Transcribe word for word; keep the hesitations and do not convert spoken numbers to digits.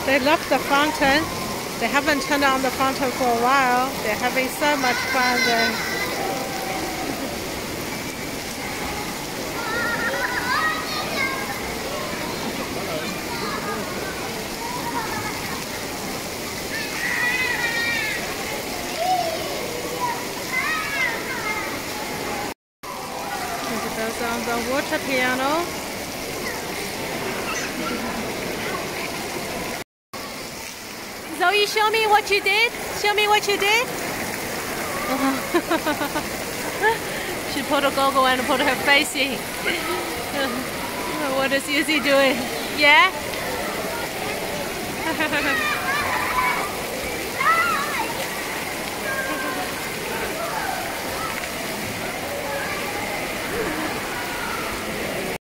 They love the fountain. They haven't turned on the fountain for a while. They're having so much fun there. And it goes on the water piano. Zoe, show me what you did. Show me what you did. She put a goggle and put her face in. What is Izzy doing? Yeah?